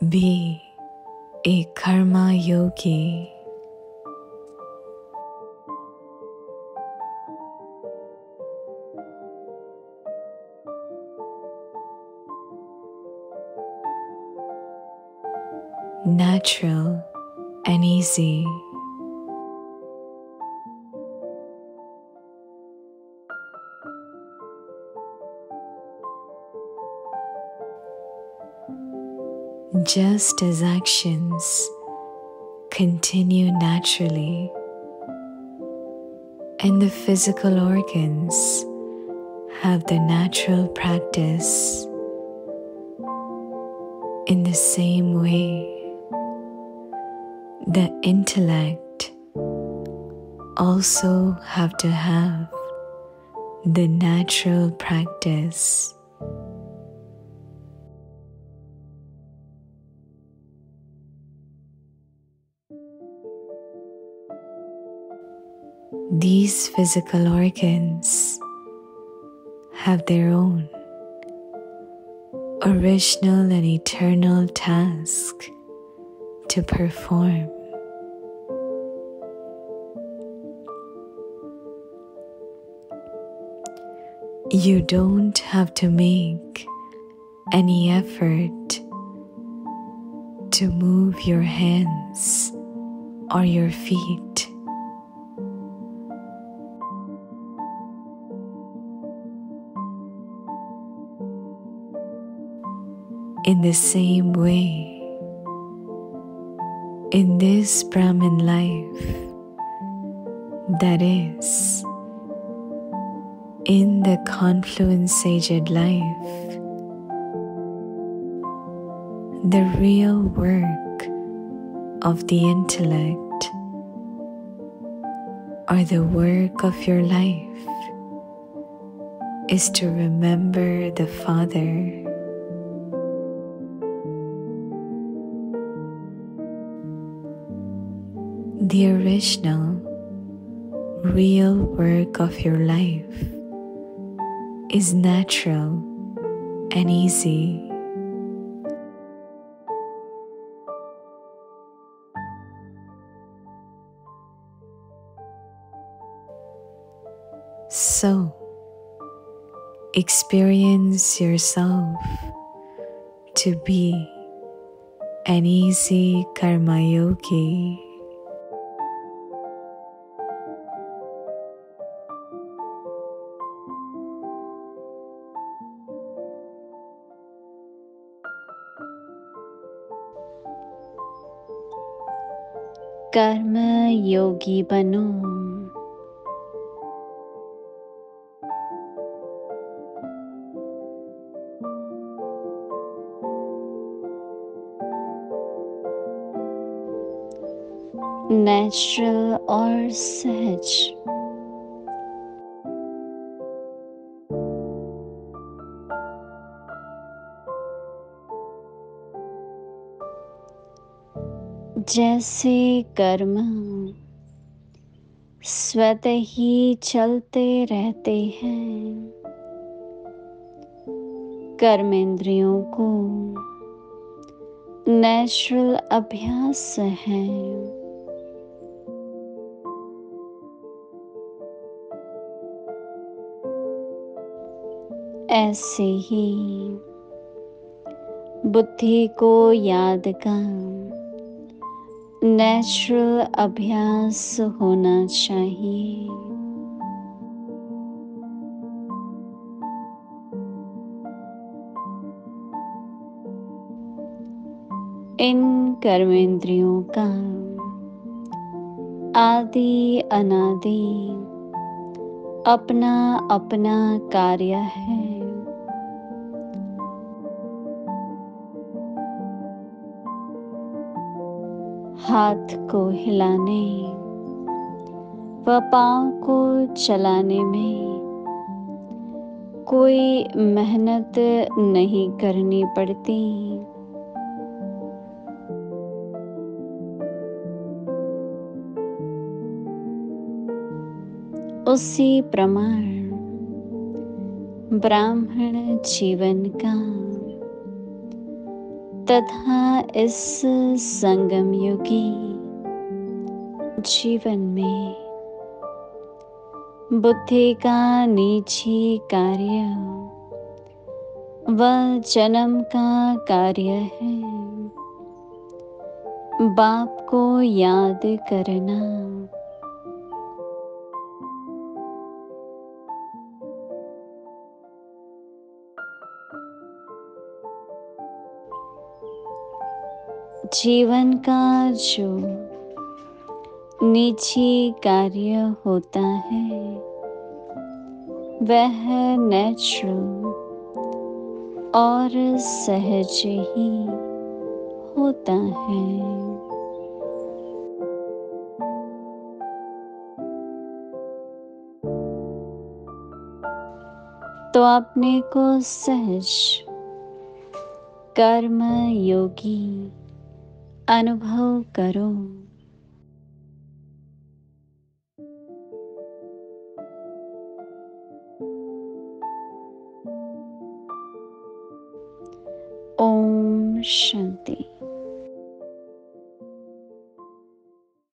Be a karma yogi. Natural and easy. Just as actions continue naturally and the physical organs have the natural practice, in the same way, the intellect also have to have the natural practice. These physical organs have their own original and eternal task to perform. You don't have to make any effort to move your hands or your feet. In the same way, in this Brahman life, that is, in the confluence-aged life, the real work of the intellect, or the work of your life, is to remember the Father. The original, real work of your life is natural and easy. So, experience yourself to be an easy karma yogi. कर्म योगी बनो। Natural और सहज। जैसे कर्म स्वतः ही चलते रहते हैं, कर्मेंद्रियों को नेचुरल अभ्यास है। ऐसे ही बुद्धि को याद का नेचुरल अभ्यास होना चाहिए। इन कर्मेंद्रियों का आदि अनादि अपना अपना कार्य है। हाथ को हिलाने व पाँव को चलाने में कोई मेहनत नहीं करनी पड़ती। उसी प्रमाण ब्राह्मण जीवन का तथा इस संगम युगी जीवन में बुद्धि का निजी कार्य वह जन्म का कार्य है। बाप को याद करना। जीवन का जो निजी कार्य होता है वह नेचुरल और सहज ही होता है। तो अपने को सहज कर्म योगी अनुभव करो। ओम शांति।